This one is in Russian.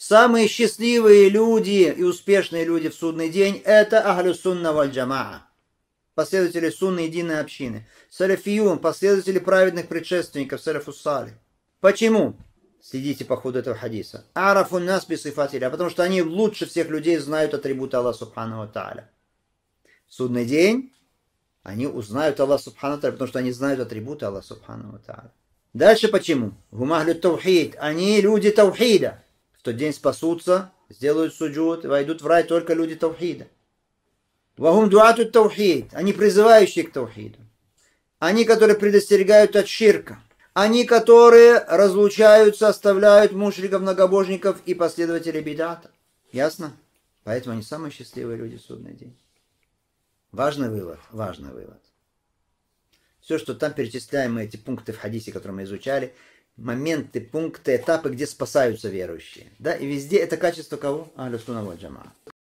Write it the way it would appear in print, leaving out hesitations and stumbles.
Самые счастливые люди и успешные люди в судный день – это ахлю сунна валь джамаа. Последователи сунны единой общины. Салафиюн, последователи праведных предшественников, салафус салих. Почему? Следите по ходу этого хадиса. Арафун нас би сифатилля, потому что они лучше всех людей знают атрибуты Аллаха субхану ва тааля. В судный день они узнают Аллаха субхану ва тааля, потому что они знают атрибуты Аллаха субхану ва тааля. Дальше почему? Гумахлю таухид. Они люди таухида. В тот день спасутся, сделают суджуд, войдут в рай только люди таухида. Вахум дуату таухид. Они призывающие к таухиду. Они, которые предостерегают от ширка. Они, которые разлучаются, оставляют мушриков, многобожников и последователей бидата. Ясно? Поэтому они самые счастливые люди в судный день. Важный вывод. Важный вывод. Все, что там перечисляем, эти пункты в хадисе, которые мы изучали, моменты, пункты, этапы, где спасаются верующие. Да? И везде это качество кого? Ахлю сунна валь джамаа.